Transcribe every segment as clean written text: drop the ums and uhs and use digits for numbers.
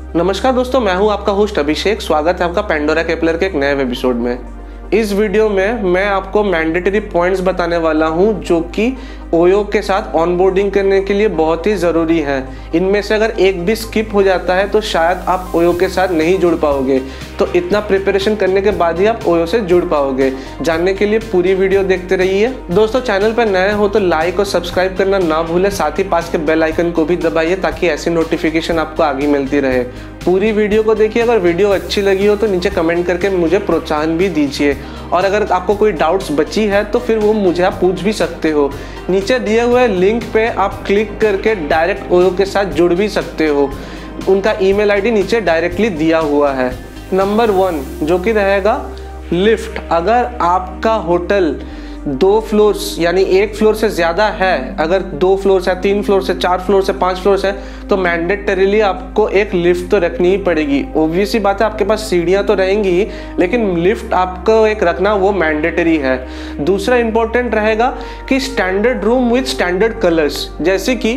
नमस्कार दोस्तों, मैं हूं आपका होस्ट अभिषेक। स्वागत है आपका पेंडोरा केपलर के एक नए एपिसोड में। इस वीडियो में मैं आपको मैंडेटरी पॉइंट्स बताने वाला हूं जो कि ओयो के साथ ऑनबोर्डिंग करने के लिए बहुत ही ज़रूरी है। इनमें से अगर एक भी स्किप हो जाता है तो शायद आप ओयो के साथ नहीं जुड़ पाओगे। तो इतना प्रिपरेशन करने के बाद ही आप ओयो से जुड़ पाओगे। जानने के लिए पूरी वीडियो देखते रहिए। दोस्तों, चैनल पर नए हो तो लाइक और सब्सक्राइब करना ना भूलें, साथ ही पास के बेल आइकन को भी दबाइए ताकि ऐसी नोटिफिकेशन आपको आगे मिलती रहे। पूरी वीडियो को देखिए। अगर वीडियो अच्छी लगी हो तो नीचे कमेंट करके मुझे प्रोत्साहन भी दीजिए, और अगर आपको कोई डाउट्स बची है तो फिर वो मुझे आप पूछ भी सकते हो। नीचे दिए हुए लिंक पे आप क्लिक करके डायरेक्ट ओयो के साथ जुड़ भी सकते हो। उनका ईमेल आईडी नीचे डायरेक्टली दिया हुआ है। नंबर 1 जो कि रहेगा लिफ्ट। अगर आपका होटल 2 फ्लोर्स यानी 1 फ्लोर से ज़्यादा है, अगर 2 फ्लोर्स है, 3 फ्लोर्स है, 4 फ्लोर्स है, 5 फ्लोर्स है, तो मैंडेटरीली आपको एक लिफ्ट तो रखनी ही पड़ेगी। ऑब्वियस सी बात है, आपके पास सीढ़ियाँ तो रहेंगी ही, लेकिन लिफ्ट आपको एक रखना वो मैंडेटरी है। दूसरा इंपॉर्टेंट रहेगा कि standard room with standard colours. जैसे कि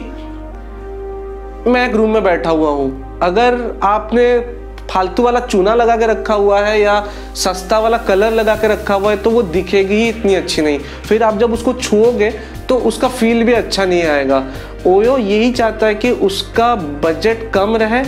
मैं एक रूम में बैठा हुआ हूँ, अगर आपने फालतू वाला चूना लगा के रखा हुआ है या सस्ता वाला कलर लगा के रखा हुआ है तो वो दिखेगी ही इतनी अच्छी नहीं। फिर आप जब उसको छुओगे तो उसका फील भी अच्छा नहीं आएगा। ओयो यही चाहता है कि उसका बजट कम रहे,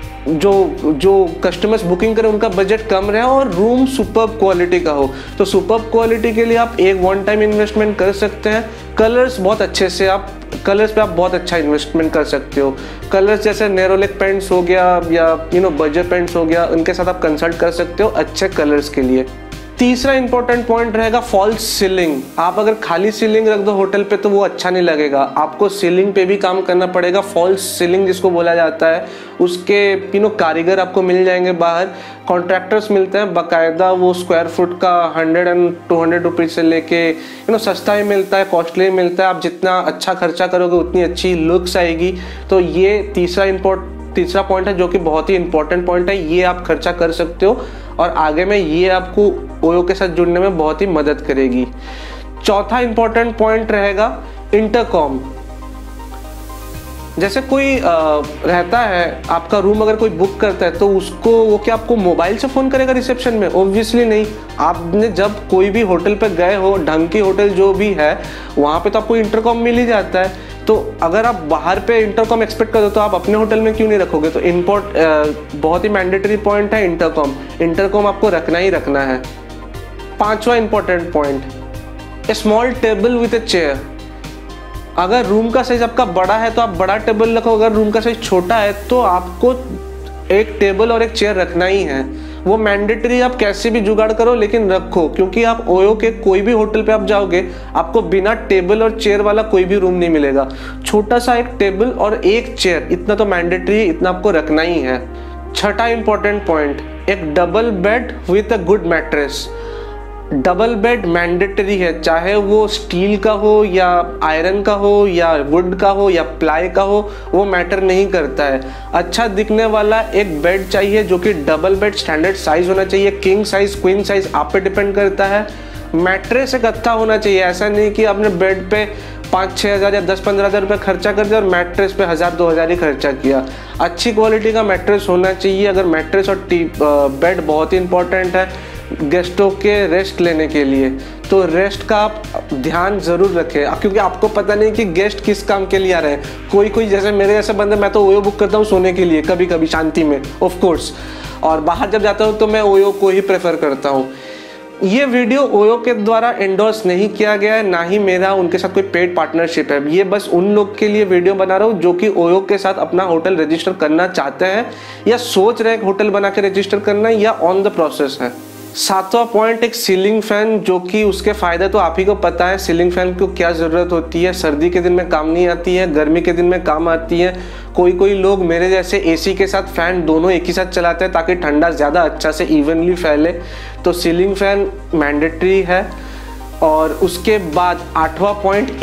जो कस्टमर्स बुकिंग करें उनका बजट कम रहे और रूम सुपर्ब क्वालिटी का हो। तो सुपर्ब क्वालिटी के लिए आप एक वन टाइम इन्वेस्टमेंट कर सकते हैं। कलर्स बहुत अच्छे से कलर्स पे आप बहुत अच्छा इन्वेस्टमेंट कर सकते हो। कलर्स जैसे नेरोलेक पेंट्स हो गया या बजर पेंट्स हो गया, उनके साथ आप कंसल्ट कर सकते हो अच्छे कलर्स के लिए। तीसरा इंपॉर्टेंट पॉइंट रहेगा फॉल्स सीलिंग। आप अगर खाली सीलिंग रख दो होटल पे तो वो अच्छा नहीं लगेगा। आपको सीलिंग पे भी काम करना पड़ेगा। फॉल्स सीलिंग जिसको बोला जाता है, उसके कारीगर आपको मिल जाएंगे बाहर, कॉन्ट्रैक्टर्स मिलते हैं बाकायदा। वो स्क्वायर फुट का 100 एंड 200 रुपीज़ से लेके सस्ता ही मिलता है, कॉस्टली मिलता है। आप जितना अच्छा खर्चा करोगे उतनी अच्छी लुक्स आएगी। तो ये तीसरा पॉइंट है जो कि बहुत ही इंपॉर्टेंट पॉइंट है। ये आप खर्चा कर सकते हो और आगे में ये आपको ओयो के साथ जुड़ने में बहुत ही मदद करेगी। चौथा इंपॉर्टेंट पॉइंट रहेगा इंटरकॉम। जैसे कोई रहता है, आपका रूम अगर कोई बुक करता है तो वो क्या आपको मोबाइल से फ़ोन करेगा रिसेप्शन में? ऑब्वियसली नहीं। आपने जब कोई भी होटल पे गए हो, ढंग की होटल जो भी है, वहाँ पे तो आपको इंटरकॉम मिल ही जाता है। तो अगर आप बाहर पे इंटरकॉम एक्सपेक्ट करो तो आप अपने होटल में क्यों नहीं रखोगे? तो बहुत ही मैंडेटरी पॉइंट है इंटरकॉम आपको रखना ही रखना है। पांचवा important point, a small table with a chair. अगर रूम का साइज आपका बड़ा है तो आप बड़ा टेबल रखो, अगर रूम का साइज छोटा है तो आपको एक टेबल और एक चेयर रखना ही है। वो मैंडेटरी, आप कैसे भी जुगाड़ करो लेकिन रखो, क्योंकि आप ओयो के कोई भी होटल पे आप जाओगे आपको बिना टेबल और चेयर वाला कोई भी रूम नहीं मिलेगा। छोटा सा एक टेबल और एक चेयर, इतना तो मैंडेटरी है, इतना आपको रखना ही है। छठा इंपॉर्टेंट पॉइंट, एक double bed with a good mattress. Double bed mandatory है, चाहे वो स्टील का हो या आयरन का हो या वुड का हो या प्लाई का हो, वो मैटर नहीं करता है। अच्छा दिखने वाला एक बेड चाहिए जो कि डबल बेड स्टैंडर्ड साइज होना चाहिए। किंग साइज, क्वीन साइज आप पे डिपेंड करता है। मैट्रेस एक अच्छा होना चाहिए। ऐसा नहीं कि आपने बेड पे 5-6 हज़ार या 10-15 हज़ार रुपये खर्चा कर दिया और मैट्रेस पे 1000-2000 ही खर्चा किया। अच्छी क्वालिटी का मैट्रेस होना चाहिए। अगर मैट्रेस और बेड बहुत ही इंपॉर्टेंट है गेस्टों के रेस्ट लेने के लिए, तो रेस्ट का आप ध्यान ज़रूर रखें, क्योंकि आपको पता नहीं कि गेस्ट किस काम के लिए आ रहे हैं। कोई जैसे मेरे जैसे बंदे, मैं तो ओयो बुक करता हूँ सोने के लिए, कभी कभी शांति में ऑफ कोर्स, और बाहर जब जाता हूँ तो मैं ओयो को ही प्रेफर करता हूँ। ये वीडियो ओयो के द्वारा एंडोर्स नहीं किया गया है, ना ही मेरा उनके साथ कोई पेड पार्टनरशिप है। ये बस उन लोग के लिए वीडियो बना रहा हूँ जो कि ओयो के साथ अपना होटल रजिस्टर करना चाहते हैं या सोच रहे हैं होटल बना के रजिस्टर करना या ऑन द प्रोसेस है। सातवां पॉइंट, एक सीलिंग फैन, जो कि उसके फ़ायदे तो आप ही को पता है। सीलिंग फैन को क्या ज़रूरत होती है, सर्दी के दिन में काम नहीं आती है, गर्मी के दिन में काम आती है। कोई लोग मेरे जैसे एसी के साथ फ़ैन दोनों एक ही साथ चलाते हैं ताकि ठंडा ज़्यादा अच्छा से इवनली फैले। तो सीलिंग फैन मैंडेटरी है। और उसके बाद 8वां पॉइंट,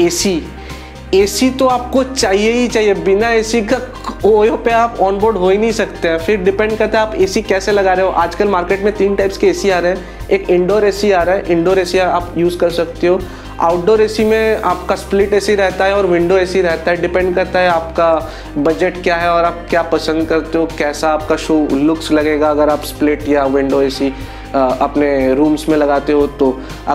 एसी तो आपको चाहिए ही चाहिए। बिना एसी का ओयो पे आप ऑन बोर्ड हो ही नहीं सकते हैं। फिर डिपेंड करता है आप एसी कैसे लगा रहे हो। आजकल मार्केट में 3 टाइप्स के एसी आ रहे हैं। एक इंडोर एसी आ रहा है, इंडोर एसी आप यूज़ कर सकते हो। आउटडोर एसी में आपका स्प्लिट एसी रहता है और विंडो एसी रहता है। डिपेंड करता है आपका बजट क्या है और आप क्या पसंद करते हो, कैसा आपका शो लुक्स लगेगा अगर आप स्प्लिट या विंडो एसी अपने रूम्स में लगाते हो। तो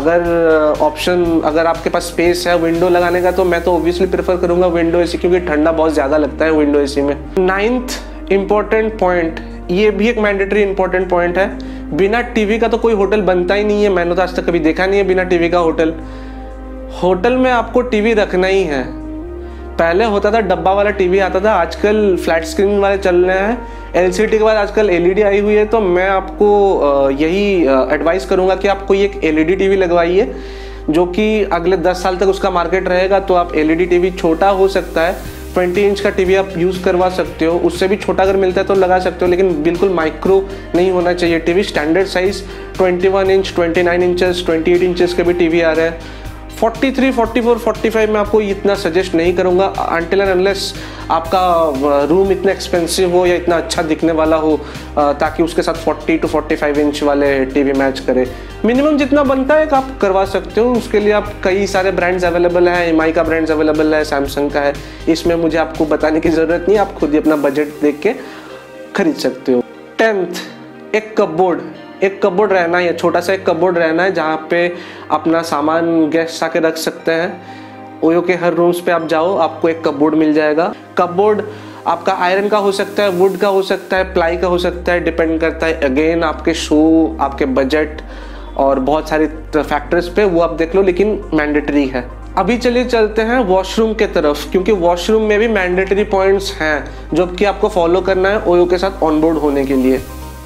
अगर आपके पास स्पेस है विंडो लगाने का तो मैं तो ऑब्वियसली प्रेफर करूँगा विंडो एसी, क्योंकि ठंडा बहुत ज़्यादा लगता है विंडो एसी में। 9th इम्पॉर्टेंट पॉइंट, ये भी एक मैंडेटरी इंपॉर्टेंट पॉइंट है, बिना टीवी का तो कोई होटल बनता ही नहीं है। मैंने तो आज तक कभी देखा नहीं है बिना टीवी का होटल। होटल में आपको टीवी रखना ही है। पहले होता था डब्बा वाला टीवी आता था, आजकल फ्लैट स्क्रीन वाले चल रहे हैं। एलसीडी के बाद आजकल एलईडी आई हुई है। तो मैं आपको यही एडवाइस करूंगा कि आप कोई एक एलईडी टीवी लगवाइए, जो कि अगले 10 साल तक उसका मार्केट रहेगा। तो आप एलईडी टीवी, छोटा हो सकता है 20 इंच का टीवी आप यूज़ करवा सकते हो, उससे भी छोटा अगर मिलता है तो लगा सकते हो, लेकिन बिल्कुल माइक्रो नहीं होना चाहिए TV. Standard size 21 inch, 29 inches, 28 inches के भी टीवी आ रहे हैं। 43, 44, 45 में आपको इतना सजेस्ट नहीं करूँगा अनटिल एंड अनलेस आपका रूम इतना एक्सपेंसिव हो या इतना अच्छा दिखने वाला हो ताकि उसके साथ 40 to 45 इंच वाले टीवी मैच करे। मिनिमम जितना बनता है आप करवा सकते हो। उसके लिए आप कई सारे ब्रांड्स अवेलेबल हैं, एमआई का ब्रांड्स अवेलेबल है, सैमसंग का है, इसमें मुझे आपको बताने की ज़रूरत नहीं, आप खुद ही अपना बजट देख के खरीद सकते हो। 10th, एक कपबोर्ड रहना है, छोटा सा एक कपबोर्ड रहना है जहाँ पे अपना सामान गेस्ट आके रख सकते हैं। ओयो के हर रूम्स पे आप जाओ, आपको एक कपबोर्ड मिल जाएगा। कपबोर्ड आपका आयरन का हो सकता है, वुड का हो सकता है, प्लाई का हो सकता है, डिपेंड करता है अगेन आपके शो, आपके बजट और बहुत सारे फैक्टर्स पे, वो आप देख लो, लेकिन मैंडेटरी है। अभी चलिए चलते हैं वॉशरूम के तरफ, क्योंकि वॉशरूम में भी मैंडेटरी पॉइंट्स हैं जो कि आपको फॉलो करना है ओयो के साथ ऑनबोर्ड होने के लिए।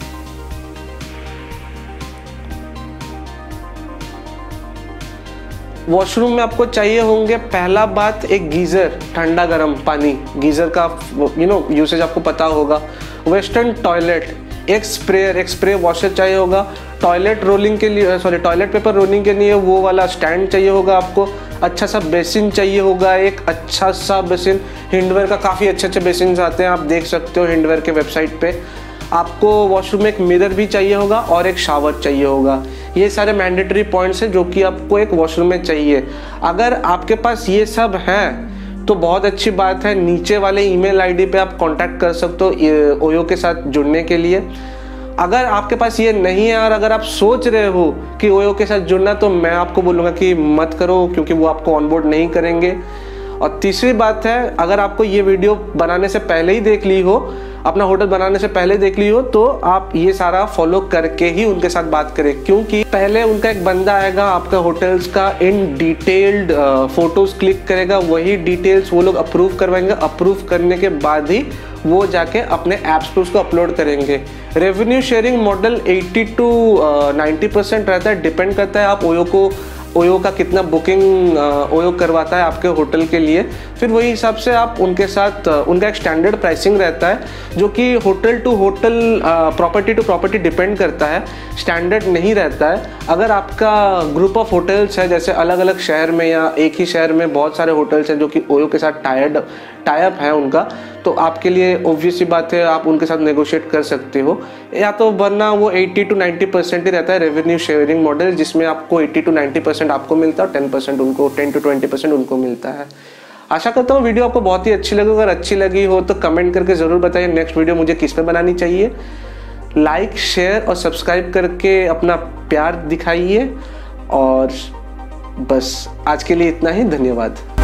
वॉशरूम में आपको चाहिए होंगे, पहला बात एक गीज़र, ठंडा गर्म पानी, गीज़र का यूसेज आपको पता होगा। वेस्टर्न टॉयलेट, एक स्प्रे वॉशर चाहिए होगा। टॉयलेट पेपर रोलिंग के लिए वो वाला स्टैंड चाहिए होगा आपको। अच्छा सा बेसिन चाहिए होगा, एक अच्छा सा बेसिन। हिंडवेयर का काफ़ी अच्छे बेसिन आते हैं, आप देख सकते हो हिंडवेयर के वेबसाइट पे। आपको वॉशरूम में एक मिरर भी चाहिए होगा और एक शावर चाहिए होगा। ये सारे मैंडेटरी पॉइंट्स हैं जो कि आपको एक वॉशरूम में चाहिए। अगर आपके पास ये सब हैं तो बहुत अच्छी बात है, नीचे वाले ईमेल आईडी पे आप कांटेक्ट कर सकते हो ओयो के साथ जुड़ने के लिए। अगर आपके पास ये नहीं है और अगर आप सोच रहे हो कि ओयो के साथ जुड़ना, तो मैं आपको बोलूँगा कि मत करो, क्योंकि वो आपको ऑनबोर्ड नहीं करेंगे। और तीसरी बात है, अगर आपको ये वीडियो बनाने से पहले ही देख ली हो, अपना होटल बनाने से पहले देख ली हो, तो आप ये सारा फॉलो करके ही उनके साथ बात करें, क्योंकि पहले उनका एक बंदा आएगा, आपका होटल्स का इन डिटेल्ड फोटोज क्लिक करेगा, वही डिटेल्स वो लोग अप्रूव करवाएंगे। अप्रूव करने के बाद ही वो जाके अपने ऐप्स पे उसको अपलोड करेंगे। रेवेन्यू शेयरिंग मॉडल 80 to 90% रहता है, डिपेंड करता है आप ओयो का कितना बुकिंग ओयो करवाता है आपके होटल के लिए। फिर वही हिसाब से आप उनके साथ, उनका एक स्टैंडर्ड प्राइसिंग रहता है जो कि hotel to hotel, property to property depend करता है, स्टैंडर्ड नहीं रहता है। अगर आपका ग्रुप ऑफ होटल्स है, जैसे अलग अलग शहर में या एक ही शहर में बहुत सारे होटल्स हैं जो कि ओयो के साथ टाई-अप है उनका, तो आपके लिए ऑब्वियस सी बात है आप उनके साथ नेगोशिएट कर सकते हो। या तो वरना वो 80 to 90% ही रहता है रेवेन्यू शेयरिंग मॉडल, जिसमें आपको 80 to 90% आपको मिलता है और 10% उनको, 10 to 20% उनको मिलता है। आशा करता हूँ वीडियो आपको बहुत ही अच्छी लगी। अगर अच्छी लगी हो तो कमेंट करके ज़रूर बताइए नेक्स्ट वीडियो मुझे किस पे बनानी चाहिए। लाइक, शेयर और सब्सक्राइब करके अपना प्यार दिखाइए। और बस आज के लिए इतना ही, धन्यवाद।